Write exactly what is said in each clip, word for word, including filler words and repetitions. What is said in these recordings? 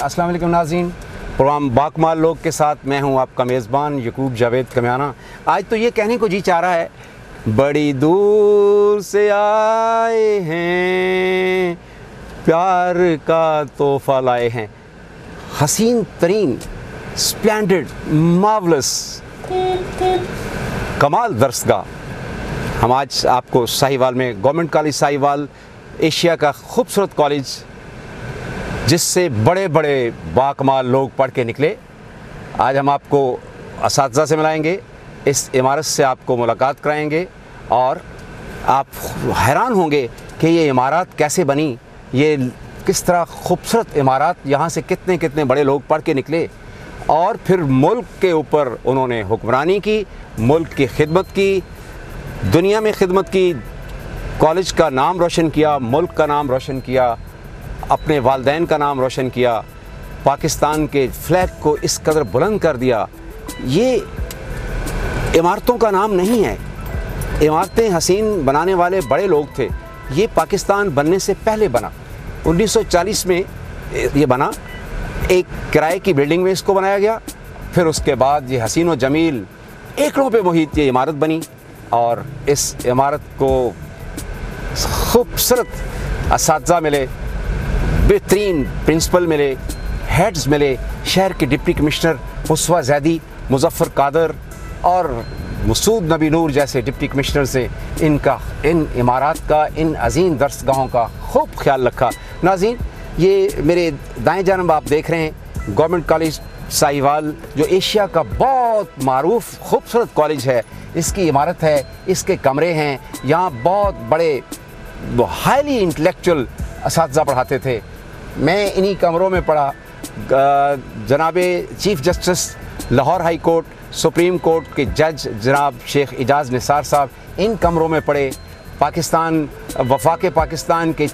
अस्सलाम वालेकुम नाज़रीन, प्रोग्राम बाकमाल लोग के साथ मैं हूं आपका मेज़बान यकूब जावेद कमियाना। आज तो ये कहने को जी चाह रहा है, बड़ी दूर से आए हैं, प्यार का तोहफ़ा लाए हैं। हसीन तरीन, स्प्लेंडेड, मार्वलस, कमाल दरसगाह। हम आज आपको साहिवाल में गवर्नमेंट कॉलेज साहिवाल, एशिया का खूबसूरत कॉलेज जिससे बड़े बड़े बाकमाल लोग पढ़ के निकले, आज हम आपको असातिज़ा से मिलाएंगे, इस इमारत से आपको मुलाकात कराएंगे और आप हैरान होंगे कि ये इमारत कैसे बनी, ये किस तरह खूबसूरत इमारत, यहाँ से कितने कितने बड़े लोग पढ़ के निकले और फिर मुल्क के ऊपर उन्होंने हुक्मरानी की, मुल्क की खिदमत की, दुनिया में खिदमत की, कॉलेज का नाम रोशन किया, मुल्क का नाम रोशन किया, अपने वालिदैन का नाम रोशन किया, पाकिस्तान के फ्लैग को इस कदर बुलंद कर दिया। ये इमारतों का नाम नहीं है, इमारतें हसीन बनाने वाले बड़े लोग थे। ये पाकिस्तान बनने से पहले बना, उन्नीस सौ चालीस में ये बना, एक किराए की बिल्डिंग में इसको बनाया गया। फिर उसके बाद ये हसीन व जमील एकड़ों पे मुहित ये इमारत बनी और इस इमारत को खूबसूरत असातिज़ा मिले, बेहतरीन प्रिंसिपल मिले, हेड्स मिले, शहर के डिप्टी कमिश्नर मुस्वा ज़ैदी, मुज़फ़्फ़र कादर और मसूद नबी नूर जैसे डिप्टी कमिश्नर से इनका इन इमारत का, इन अजीम दरसगाहों का खूब ख्याल रखा। नाज़रीन, ये मेरे दाएं जानब आप देख रहे हैं गवर्नमेंट कॉलेज साहिवाल, जो एशिया का बहुत मारूफ खूबसूरत कॉलेज है। इसकी इमारत है, इसके कमरे हैं, यहाँ बहुत बड़े हाईली इंटेलेक्चुअल असातिज़ा पढ़ाते थे। मैं इन्हीं कमरों में पढ़ा। जनाब chief justice Lahore high court, supreme court के जज जनाब शेख इजाज़ निसार साहब इन कमरों में पढ़े। पाकिस्तान वफाक पाकिस्तान के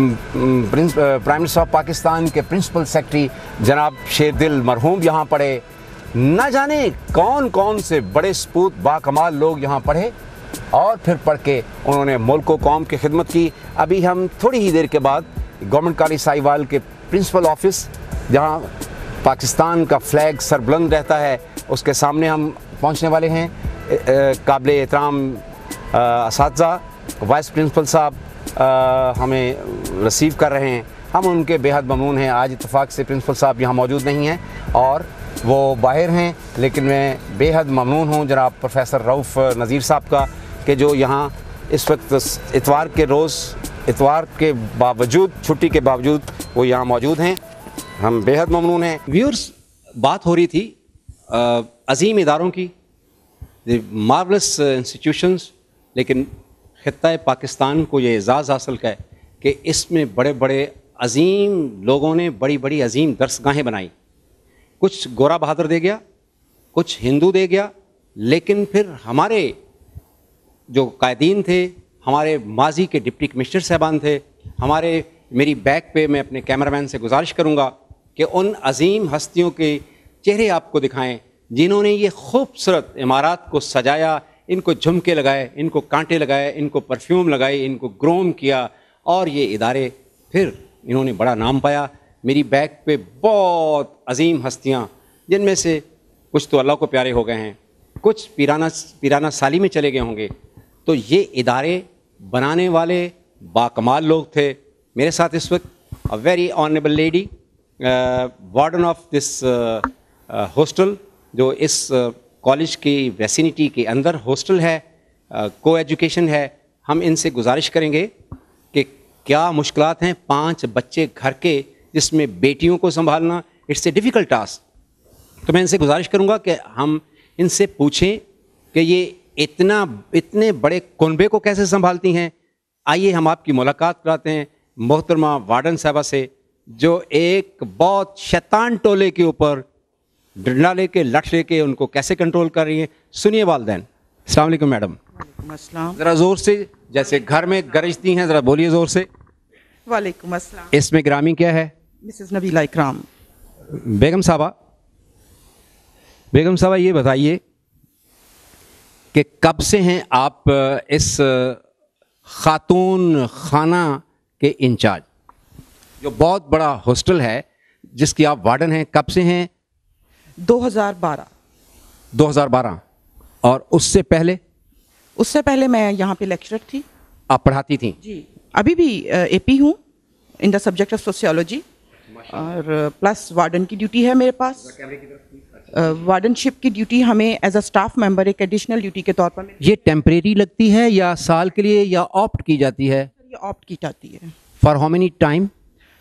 प्राइम मिनिस्टर ऑफ पाकिस्तान के प्रिंसिपल सेक्रेटरी जनाब शेरदिल मरहूम यहाँ पढ़े। न जाने कौन कौन से बड़े सपूत बाकमाल लोग यहाँ पढ़े और फिर पढ़ के उन्होंने मुल्क व कौम की खिदमत की। अभी हम थोड़ी ही देर के बाद गवर्नमेंट कॉलेज साहिवाल के प्रिंसिपल ऑफिस, जहाँ पाकिस्तान का फ्लैग सरबुलंद रहता है, उसके सामने हम पहुँचने वाले हैं। काबिल एहतराम असातिज़ा, वाइस प्रिंसिपल साहब हमें रिसीव कर रहे हैं। हम उनके बेहद ममनून हैं। आज इत्तफाक से प्रिंसिपल साहब यहाँ मौजूद नहीं हैं और वो बाहर हैं, लेकिन मैं बेहद ममनून हूँ जनाब प्रोफेसर रऊफ़ नज़ीर साहब का कि जो यहाँ इस वक्त इतवार के रोज़, इतवार के बावजूद, छुट्टी के बावजूद वो यहाँ मौजूद हैं। हम बेहद ममनून हैं। व्यूअर्स, बात हो रही थी अजीम इदारों की, मार्वलस इंस्टीट्यूशंस, लेकिन ख़ित्ता पाकिस्तान को ये एज़ाज़ हासिल है कि इसमें बड़े बड़े अजीम लोगों ने बड़ी बड़ी अजीम दरसगाहें बनाई। कुछ गोरा बहादुर दे गया, कुछ हिंदू दे गया, लेकिन फिर हमारे जो कायदीन थे, हमारे माजी के डिप्टी कमिश्नर साहबान थे, हमारे मेरी बैक पे मैं अपने कैमरामैन से गुजारिश करूंगा कि उन अजीम हस्तियों के चेहरे आपको दिखाएं जिन्होंने ये खूबसूरत इमारत को सजाया, इनको झुमके लगाए, इनको कांटे लगाए, इनको परफ्यूम लगाए, इनको ग्रोम किया और ये इदारे फिर इन्होंने बड़ा नाम पाया। मेरी बैक पे बहुत अजीम हस्तियाँ, जिनमें से कुछ तो अल्लाह को प्यारे हो गए हैं, कुछ पीराना पीराना साली में चले गए होंगे। तो ये इदारे बनाने वाले बाकमाल लोग थे। मेरे साथ इस वक्त a very honourable lady, warden of this hostel, जो इस कॉलेज की वैसिनिटी के अंदर हॉस्टल है, को एजुकेशन है। हम इनसे गुजारिश करेंगे कि क्या मुश्किलात हैं पांच बच्चे घर के, जिसमें बेटियों को संभालना, इट्स ए डिफ़िकल्ट टास्क। तो मैं इनसे गुजारिश करूंगा कि हम इनसे पूछें कि ये इतना इतने बड़े कुनबे को कैसे संभालती हैं। आइए हम आपकी मुलाकात कराते हैं मोहतरमा वार्डन साहबा से, जो एक बहुत शैतान टोले के ऊपर डंडा लेके, लठ लेके उनको कैसे कंट्रोल कर रही हैं। सुनिए वालिदैन। अस्सलाम वालेकुम मैडम। वालेकुम अस्सलाम। ज़रा ज़ोर से, जैसे घर में गरजती हैं, ज़रा बोलिए ज़ोर से। वालेकुम अस्सलाम। इसमें ग्रामी क्या है? मिसेस नबीला इकराम। बेगम साहबा, बेगम साहबा ये बताइए कि कब से हैं आप इस खातून खाना के इंचार्ज? जो बहुत बड़ा हॉस्टल है जिसकी आप वार्डन हैं, कब से हैं? दो हज़ार बारह। दो हज़ार बारह। और उससे पहले? उससे पहले मैं यहाँ पे लेक्चरर थी। आप पढ़ाती थी? जी, अभी भी एपी हूँ in the subject of sociology, और प्लस वार्डन की ड्यूटी है मेरे पास। वार्डनशिप की ड्यूटी हमें एज अ स्टाफ मेंबर एक एडिशनल ड्यूटी के तौर पर मिलती ये टेम्परेरी लगती है या साल के लिए, या ऑप्ट की जाती है? है, ये ऑप्ट की जाती है। For how many time?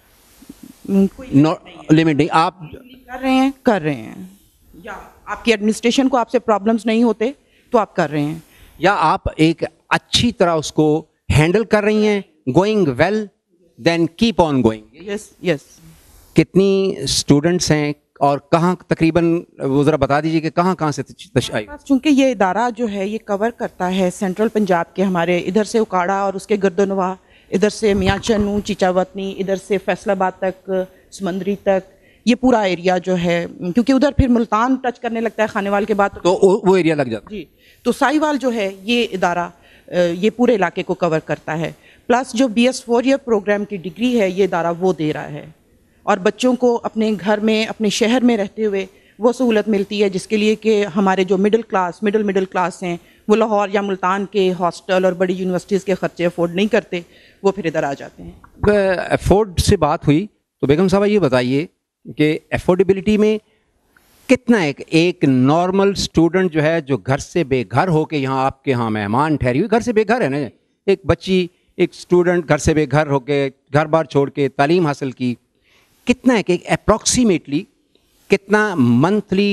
No limit नहीं, आप कर रहे हैं कर रहे हैं या आपकी एडमिनिस्ट्रेशन को आपसे प्रॉब्लम्स नहीं होते तो आप कर रहे हैं, या आप एक अच्छी तरह उसको हैंडल कर रही हैं, going well, then keep on going. Yes yes. कितनी स्टूडेंट्स हैं और कहाँ तकरीबन, वो ज़रा बता दीजिए कि कहाँ कहाँ से तश आई? चूँकि ये इदारा जो है ये कवर करता है सेंट्रल पंजाब के, हमारे इधर से उकाड़ा और उसके गर्दनवाह, इधर से मियाँ चन्नू, चीचावतनी, इधर से फैसलाबाद तक, समंदरी तक, ये पूरा एरिया जो है, क्योंकि उधर फिर मुल्तान टच करने लगता है खानेवाल के बाद, तो वो एरिया लग जाता है। जी, तो साहिवाल जो है ये इदारा ये पूरे इलाके को कवर करता है। प्लस जो B S four year programme की डिग्री है ये इदारा वो दे रहा है, और बच्चों को अपने घर में, अपने शहर में रहते हुए वो सहूलत मिलती है, जिसके लिए कि हमारे जो middle class middle middle class हैं वो लाहौर या मुल्तान के हॉस्टल और बड़ी यूनिवर्सिटीज़ के ख़र्चे अफोर्ड नहीं करते, वो फिर इधर आ जाते हैं। अफोर्ड से बात हुई तो बेगम साहब ये बताइए कि अफोर्डेबिलिटी में कितना एक एक नॉर्मल स्टूडेंट जो है, जो घर से बेघर होके यहाँ आपके यहाँ मेहमान ठहरी हुई, घर से बेघर है ना, एक बच्ची, एक स्टूडेंट घर से बेघर होके, घर बार छोड़ के तालीम हासिल की, कितना एक एक अप्रॉक्सीमेटली कितना मंथली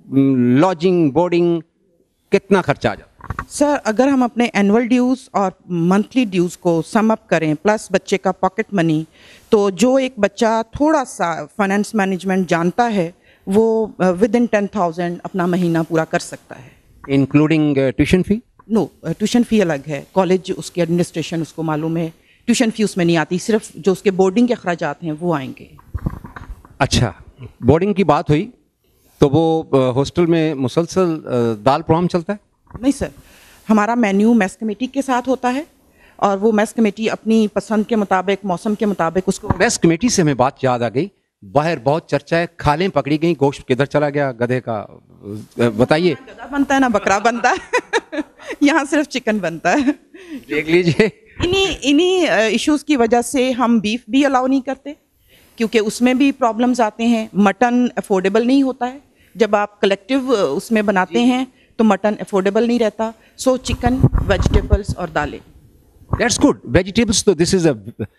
लॉजिंग बोर्डिंग कितना खर्चा आ जाता है? सर, अगर हम अपने एनुअल ड्यूज़ और मंथली ड्यूज़ को सम अप करें प्लस बच्चे का पॉकेट मनी, तो जो एक बच्चा थोड़ा सा फाइनेंस मैनेजमेंट जानता है वो विद इन टेन थाउजेंड अपना महीना पूरा कर सकता है, including tuition fee? No, tuition fee अलग है, कॉलेज उसकी एडमिनिस्ट्रेशन उसको मालूम है, ट्यूशन फ़ी उसमें नहीं आती, सिर्फ जो उसके बोर्डिंग के अखराजात हैं वो आएंगे। अच्छा, बोर्डिंग की बात हुई तो वो हॉस्टल में मुसलसल दाल प्रोग्राम चलता है? नहीं सर, हमारा मेन्यू मेस कमेटी के साथ होता है, और वो मेस कमेटी अपनी पसंद के मुताबिक, मौसम के मुताबिक उसको। मेस कमेटी से हमें बात याद आ गई, बाहर बहुत चर्चा है, खालें पकड़ी गई, गोश्त किधर चला गया गधे का, बताइए। गधा बनता है ना बकरा बनता है यहाँ सिर्फ चिकन बनता है। देख लीजिए, इन्हीं इन्हीं इश्यूज की वजह से हम बीफ भी अलाउ नहीं करते, क्योंकि उसमें भी प्रॉब्लम्स आते हैं। मटन अफोर्डेबल नहीं होता है, जब आप कलेक्टिव उसमें बनाते हैं तो मटन अफोर्डेबल नहीं रहता। सो चिकन, वेजिटेबल्स और दालें। That's good. वेजिटेबल्स तो दिस इज़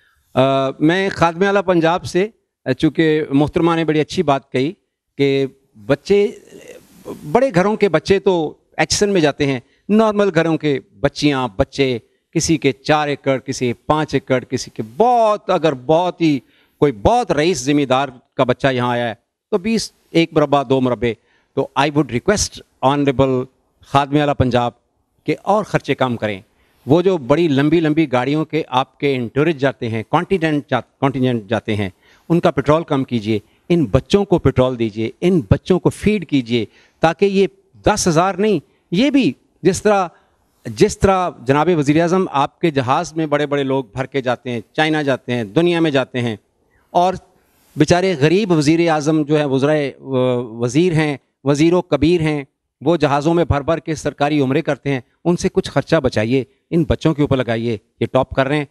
अ मैं खादमे आला पंजाब से, चूँकि मोहतरमा ने बड़ी अच्छी बात कही कि बच्चे, बड़े घरों के बच्चे तो एक्शन में जाते हैं, नॉर्मल घरों के बच्चियाँ बच्चे, किसी के चार एकड़, किसी के पाँच एकड़, किसी के बहुत, अगर बहुत ही कोई बहुत रईस ज़मींदार का बच्चा यहाँ आया है तो बीस, एक मुरब्बा, दो मुरब्बे। तो आई वुड रिक्वेस्ट ऑनरेबल खादमे आला पंजाब के और ख़र्चे कम करें। वो जो बड़ी लंबी लंबी गाड़ियों के आपके इंटूरिस्ट जाते हैं, कॉन्टिनेंट जा कॉन्टिनेंट जाते हैं, उनका पेट्रोल कम कीजिए, इन बच्चों को पेट्रोल दीजिए, इन बच्चों को फीड कीजिए, ताकि ये दस हज़ार नहीं, ये भी जिस तरह जिस तरह जनाब वज़ीर आज़म आपके जहाज़ में बड़े बड़े लोग भर के जाते हैं, चाइना जाते हैं, दुनिया में जाते हैं, और बेचारे गरीब वज़ीर आज़म जो है, वज़राए वज़ीर हैं, वज़ीरों कबीर हैं, वो जहाज़ों में भर भर के सरकारी उम्रे करते हैं, उनसे कुछ ख़र्चा बचाइए, इन बच्चों के ऊपर लगाइए। ये टॉप कर रहे हैं।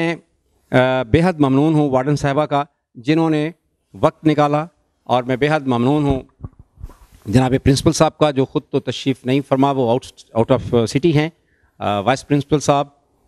मैं बेहद ममनून हूँ वार्डन साहिबा का, जिन्होंने वक्त निकाला, और मैं बेहद ममनून हूँ जनाब प्रिंसिपल साहब का, जो ख़ुद तो तशरीफ़ नहीं फरमा, वो आउट आउट ऑफ सिटी हैं, वाइस प्रिंसिपल साहब,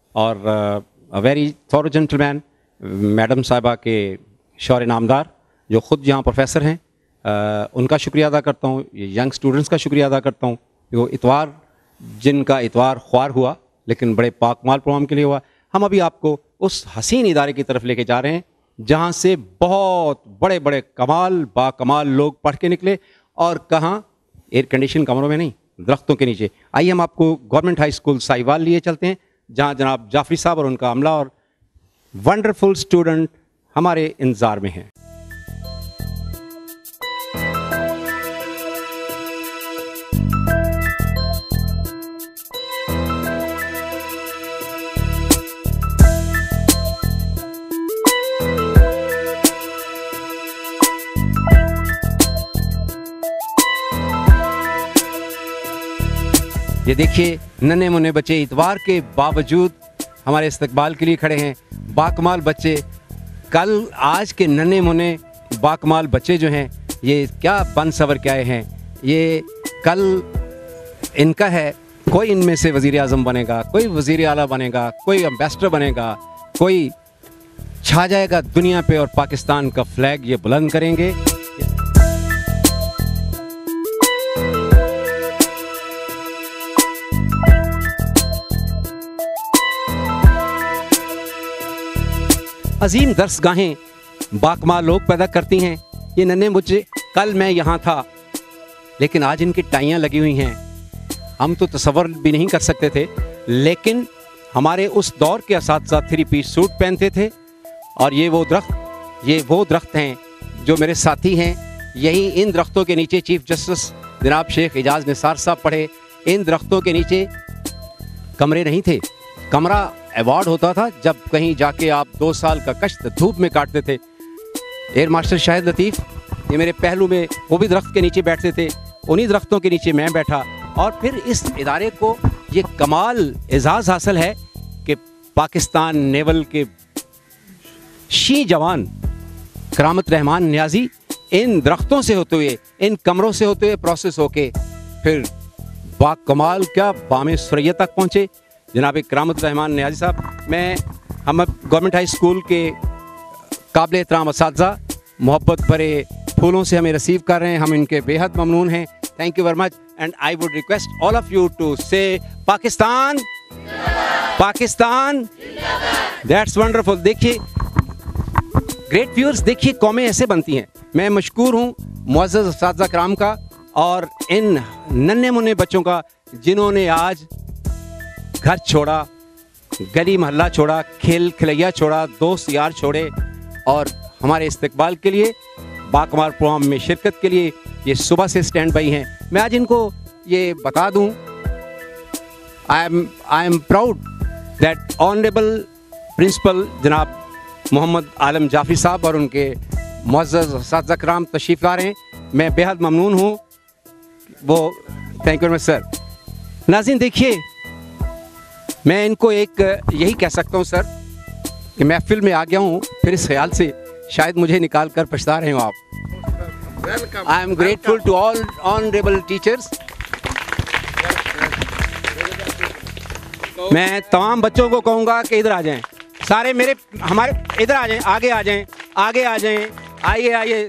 और वेरी थॉरो जेंटलमैन मैडम साहिबा के शौर नामदार, जो ख़ुद यहाँ प्रोफेसर हैं, uh, उनका शुक्रिया अदा करता हूँ। ये यंग स्टूडेंट्स का शुक्रिया अदा करता हूँ, वो इतवार, जिनका इतवार ख्वार हुआ लेकिन बड़े पाकमाल प्रोग्राम के लिए हुआ। हम अभी आपको उस हसीन इदारे की तरफ लेके जा रहे हैं जहाँ से बहुत बड़े बड़े कमाल बाकमाल लोग पढ़ के निकले, और कहाँ, एयर कंडीशन कमरों में नहीं, दरख्तों के नीचे। आइए हम आपको गवर्नमेंट हाई स्कूल साहिवाल लिए चलते हैं, जहाँ जनाब जाफरी साहब और उनका अमला और वंडरफुल स्टूडेंट हमारे इंतज़ार में हैं। ये देखिए नन्हे मुन्ने बच्चे इतवार के बावजूद हमारे इस्तकबाल के लिए खड़े हैं। बाकमाल बच्चे, कल आज के नन्हे मुन्ने बाकमाल बच्चे जो हैं ये क्या बन सवर के आए हैं। ये कल इनका है, कोई इनमें से वज़ीर आज़म बनेगा, कोई वज़ीर आला बनेगा, कोई एम्बेसडर बनेगा, कोई छा जाएगा दुनिया पे और पाकिस्तान का फ्लैग ये बुलंद करेंगे। अजीम दर्सगाहें बाकमाल लोग पैदा करती हैं ये नन्हे मुझे। कल मैं यहाँ था लेकिन आज इनकी टाइयाँ लगी हुई हैं। हम तो तसव्वुर भी नहीं कर सकते थे, लेकिन हमारे उस दौर के असातिज़ा थ्री पीस सूट पहनते थे। और ये वो दरख्त ये वो दरख्त हैं जो मेरे साथी हैं। यही इन दरख्तों के नीचे चीफ जस्टिस जनाब शेख एजाज निसार साहब पढ़े। इन दरख्तों के नीचे कमरे नहीं थे, कमरा अवार्ड होता था जब कहीं जाके आप दो साल का कश्त धूप में काटते थे। एयर मार्शल शाहिद लतीफ़ ये मेरे पहलू में, वो भी दरख्त के नीचे बैठते थे। उन्हीं दरख्तों के नीचे मैं बैठा। और फिर इस इदारे को ये कमाल एजाज़ हासिल है कि पाकिस्तान नेवल के शी जवान करामत रहमान नियाजी इन दरख्तों से होते हुए, इन कमरों से होते हुए प्रोसेस होके फिर बाकमाल क्या बामे सुरैया तक पहुँचे जनाब करामत रहमान नियाजी साहब। मैं हम गवर्नमेंट हाई स्कूल के काबिल एहतराम असातिज़ा मोहब्बत भरे फूलों से हमें रिसीव कर रहे हैं। हम इनके बेहद ममनून हैं। Thank you very much and I would request all of you to say Pakistan Pakistan that's wonderful. देखिए ग्रेट व्यूअर्स, देखिए कौमें ऐसे बनती हैं। मैं मशकूर हूँ मुअज़्ज़ज़ असातिज़ा कराम का और इन नन्हे मुन्ने बच्चों का जिन्होंने आज घर छोड़ा, गली मोहल्ला छोड़ा, खेल खिलैया छोड़ा, दोस्त यार छोड़े और हमारे इस्तकबाल के लिए बाकमाल प्रोग्राम में शिरकत के लिए ये सुबह से स्टैंड बाई हैं। मैं आज इनको ये बता दूं, I am I am proud that honourable principal जनाब मोहम्मद आलम जाफरी साहब और उनके मुअज़्ज़ज़ असातिज़ा कराम तशरीफ़ ला रहे हैं। मैं बेहद ममनून हूँ वो। Thank you very much sir. नाज़रीन देखिए, मैं इनको एक यही कह सकता हूँ सर कि महफिल में आ गया हूँ फिर इस ख्याल से शायद मुझे निकाल कर पछता रहे हो आप। I am grateful to all honourable teachers. मैं तमाम बच्चों को कहूँगा कि इधर आ जाएं, सारे मेरे हमारे इधर आ जाएं, आगे आ जाएं, आगे आ जाएं, आइए आइए।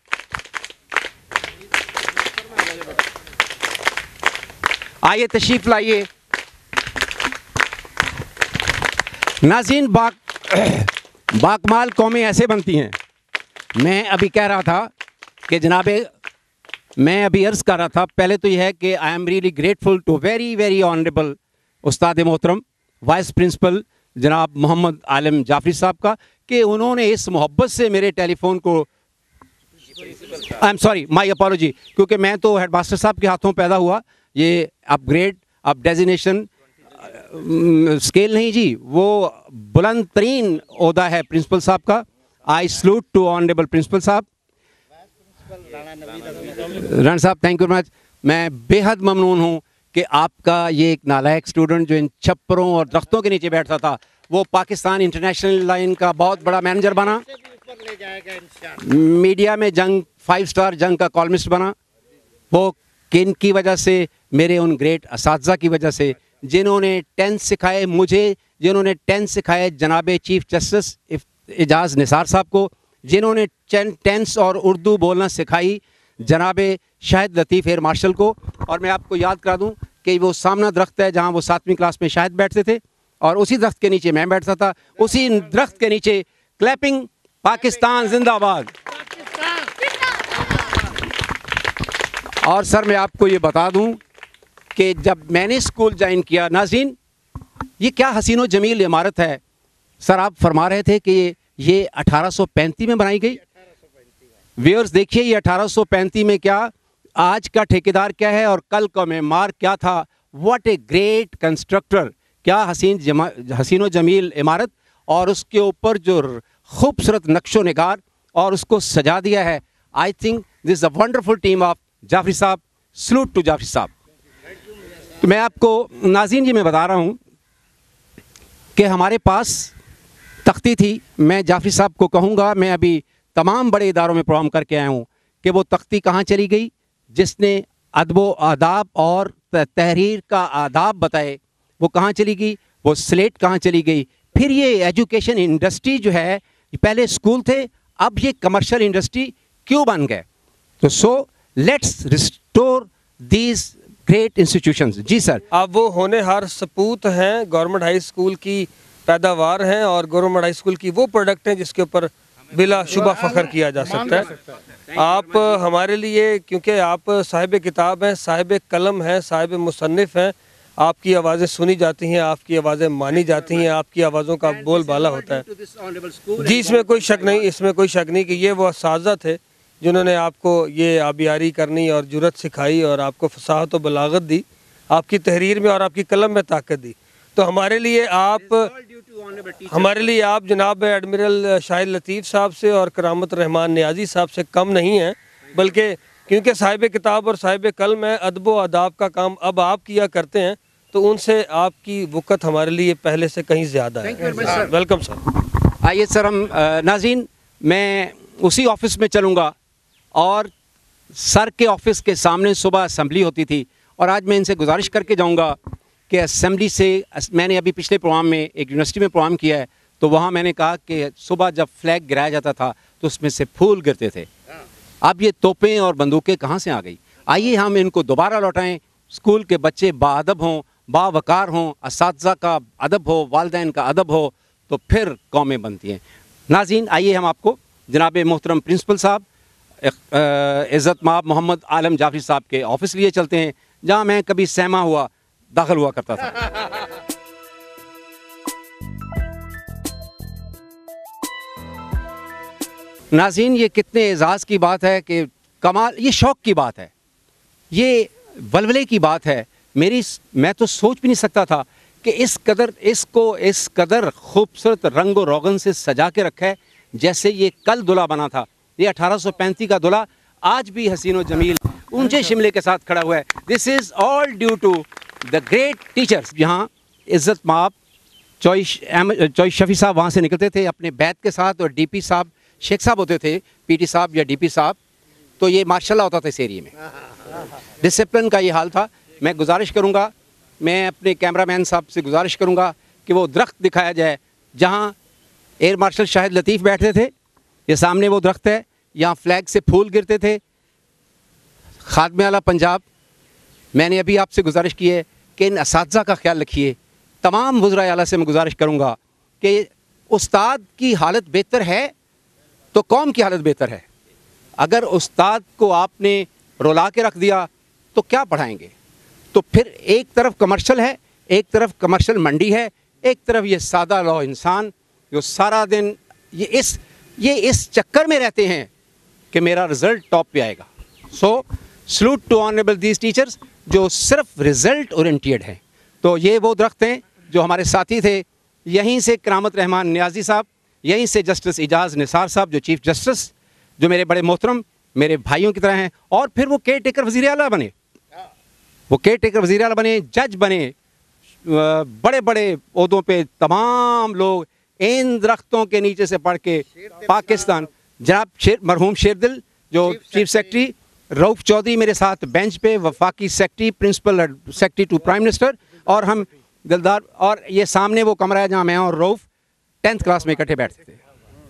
आइए तशरीफ लाइए। नाज़रीन, बाक बाकमाल कौमें ऐसे बनती हैं। मैं अभी कह रहा था कि जनाबे मैं अभी अर्ज़ कर रहा था, पहले तो यह है कि I am really grateful to very very honourable उस्ताद मोहतरम वाइस प्रिंसिपल जनाब मोहम्मद आलम जाफरी साहब का कि उन्होंने इस मोहब्बत से मेरे टेलीफोन को, I am sorry my apology, क्योंकि मैं तो हेड मास्टर साहब के हाथों पैदा हुआ। ये अपग्रेड अब डेजिनेशन स्केल नहीं जी, वो बुलंद तरीन ओहदा है प्रिंसिपल साहब का। I salute to honourable principal साहब राणा साहब, थैंक यू वेरी मच। मैं बेहद ममनून हूँ कि आपका ये एक नालायक स्टूडेंट जो इन छप्परों और दरख्तों के नीचे बैठता था वो पाकिस्तान इंटरनेशनल लाइन का बहुत बड़ा मैनेजर बना, मीडिया में जंग फाइव स्टार जंग का कॉलमिस्ट बना। वो किन की वजह से? मेरे उन ग्रेट असातिज़ा की वजह से जिन्होंने टेंथ सिखाए मुझे, जिन्होंने टेंथ सिखाए जनाब चीफ जस्टिस एजाज निसार साहब को, जिन्होंने टेंस और उर्दू बोलना सिखाई जनाब शाहिद लतीफ़ एयर मार्शल को। और मैं आपको याद करा दूं कि वो सामना दरख्त है जहां वो सातवीं क्लास में शाहिद बैठते थे और उसी दरख्त के नीचे मैं बैठता था। उसी दरख्त के नीचे क्लैपिंग पाकिस्तान जिंदाबाद। और सर मैं आपको ये बता दूं कि जब मैंने स्कूल ज्वाइन किया, नाज़रीन ये क्या हसीनो जमील इमारत है। सर आप फरमा रहे थे कि ये ये अठारह सौ पैंतीस में बनाई गई। व्यूअर्स देखिए, ये अठारह सौ पैंतीस में क्या, आज का ठेकेदार क्या है और कल का मेमार क्या था। व्हाट ए ग्रेट कंस्ट्रक्टर, क्या हसीन जमा हसीनो जमील इमारत, और उसके ऊपर जो खूबसूरत नक्शो निगार और उसको सजा दिया है। I think this a wonderful team of Jafri साहब। सलूट टू जाफरी साहब। तो मैं आपको नाज़रीन जी मैं बता रहा हूँ कि हमारे पास तख्ती थी। मैं जाफरी साहब को कहूँगा, मैं अभी तमाम बड़े इदारों में प्रोग्राम करके आया हूँ कि वो तख्ती कहाँ चली गई जिसने अदबो आदाब और तहरीर का आदाब बताए, वो कहाँ चली गई, वो स्लेट कहाँ चली गई। फिर ये एजुकेशन इंडस्ट्री जो है, पहले स्कूल थे, अब ये कमर्शियल इंडस्ट्री क्यों बन गए। तो so let's restore these great institutions. जी सर। अब वो होनहार सपूत हैं, गवर्नमेंट हाई स्कूल की पैदावार हैं और गवर्नमेंट हाई स्कूल की वो प्रोडक्ट हैं जिसके ऊपर बिला शुबा फ़ख्र किया जा सकता है। आप हमारे लिए, क्योंकि आप साहिब किताब हैं, साहिब कलम हैं, साहिब मुसन्निफ़ हैं, आपकी आवाज़ें सुनी जाती हैं, आपकी आवाज़ें मानी जाती हैं, आपकी आवाज़ों का बोलबाला होता है। जी, इसमें कोई शक नहीं, इसमें कोई शक नहीं कि ये वो असातिज़ा थे जिन्होंने आपको ये आबियारी करनी और जुरत सिखाई और आपको फसाहत व बलागत दी, आपकी तहरीर में और आपकी कलम में ताकत दी। तो हमारे लिए आप हमारे लिए आप जनाब एडमिरल शाहिद लतीफ़ साहब से और करामत रहमान नियाज़ी साहब से कम नहीं हैं, बल्कि क्योंकि साहिब किताब और साहिब कलम है, अदब व आदाब का काम अब आप किया करते हैं, तो उनसे आपकी वक़्त हमारे लिए पहले से कहीं ज़्यादा है। Welcome sir. आइए सर, हम नाज़रीन, मैं उसी ऑफिस में चलूँगा और सर के ऑफिस के सामने सुबह असम्बली होती थी और आज मैं इनसे गुजारिश करके जाऊँगा कि असम्बली से, मैंने अभी पिछले प्रोग्राम में एक यूनिवर्सिटी में प्रोग्राम किया है, तो वहाँ मैंने कहा कि सुबह जब फ्लैग गिराया जाता था तो उसमें से फूल गिरते थे। अब ये तोपें और बंदूकें कहाँ से आ गई। आइए हम इनको दोबारा लौटाएं, स्कूल के बच्चे बाअदब हों, बावकार हों, असातिज़ा का अदब हो, वालिदैन का अदब हो, तो फिर कौमें बनती हैं। नाज़रीन, आइए हम आपको जनाब मोहतरम प्रिंसिपल साहब इज़्ज़त माब मोहम्मद आलम जाफरी साहब के ऑफिस लिए चलते हैं, जहाँ मैं कभी सहमा हुआ दाखिल हुआ करता था। नाज़रीन, ये कितने एजाज़ की बात है कि कमाल, ये शौक़ की बात है, ये वलवले की बात है। मेरी मैं तो सोच भी नहीं सकता था कि इस कदर इसको इस कदर खूबसूरत रंग व रोगन से सजा के रखा है, जैसे ये कल दुल्हा बना था। ये अठारह सौ पैंतीस का दुल्हा आज भी हसीन व जमील ऊंचे शिमले के साथ खड़ा हुआ है। This is all due to the great teachers. यहाँ इज़्ज़त माब चॉइस चॉइस शफ़ी साहब वहाँ से निकलते थे अपने बैत के साथ, और डीपी साहब शेख साहब होते थे, पीटी साहब या डीपी साहब, तो ये माशाल्लाह होता था इस एरिए में। डिसिप्लिन का ये हाल था। मैं गुजारिश करूँगा, मैं अपने कैमरामैन साहब से गुजारिश करूँगा कि वो दरख्त दिखाया जाए जहाँ एयर मार्शल शाहिद लतीफ़ बैठते थे। ये सामने वो दरख्त है, यहाँ फ्लैग से फूल गिरते थे। खादमे आला पंजाब, मैंने अभी आपसे गुजारिश की है कि इन असातिज़ा का ख्याल रखिए। तमाम वज़राए आला से मैं गुजारिश करूँगा कि उस्ताद की हालत बेहतर है तो कौम की हालत बेहतर है। अगर उस्ताद को आपने रुला के रख दिया तो क्या पढ़ाएंगे। तो फिर एक तरफ कमर्शियल है, एक तरफ कमर्शियल मंडी है, एक तरफ ये सादा लौ इंसान जो सारा दिन ये इस ये इस चक्कर में रहते हैं कि मेरा रिज़ल्ट टॉप पे आएगा। So salute to honourable these teachers जो सिर्फ रिज़ल्ट ओरिएंटेड हैं। तो ये वो दरख्त हैं जो हमारे साथी थे। यहीं से करामत रहमान नियाज़ी साहब, यहीं से जस्टिस इजाज़ निसार साहब जो चीफ़ जस्टिस, जो मेरे बड़े मोहतरम मेरे भाइयों की तरह हैं, और फिर वो केयर टेकर वज़ीर आला बने, वो केयर टेकर वज़ीर आला बने, जज बने, बड़े बड़े ओहदों पे तमाम लोग इन दरख्तों के नीचे से पढ़ के पाकिस्तान। जनाब शेर मरहूम शेरदिल जो चीफ सेक्रेटरी, रऊफ़ चौधरी मेरे साथ बेंच पे, वफाकी secretary, principal secretary to prime minister, और हम दिलदार, और ये सामने वो कमरा है जहाँ मैं और रऊफ़ टेंथ क्लास में इकट्ठे बैठते थे।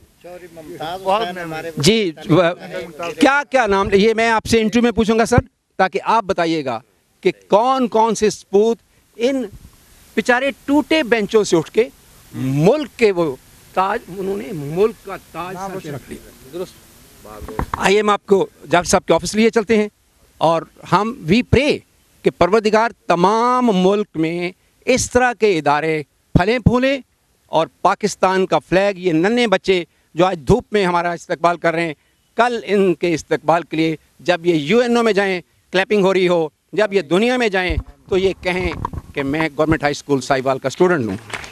जी, क्या क्या नाम, ये मैं आपसे इंटरव्यू में पूछूंगा सर, ताकि आप बताइएगा कि कौन कौन से सपूत इन बेचारे टूटे बेंचों से उठ के मुल्क के वो ताज, उन्होंने मुल्क का ताज सर पे रख दिया। आइए हम आपको जाफरी साहब के ऑफिस लिए चलते हैं, और हम वी प्रे कि परवरदिगार तमाम मुल्क में इस तरह के इदारे फलें फूलें, और पाकिस्तान का फ्लैग, ये नन्हे बच्चे जो आज धूप में हमारा इस्तकबाल कर रहे हैं, कल इनके इस्तकबाल के लिए जब ये यूएनओ में जाएं, क्लैपिंग हो रही हो, जब ये दुनिया में जाएं, तो ये कहें कि मैं गवर्नमेंट हाई स्कूल साहिवाल का स्टूडेंट हूँ।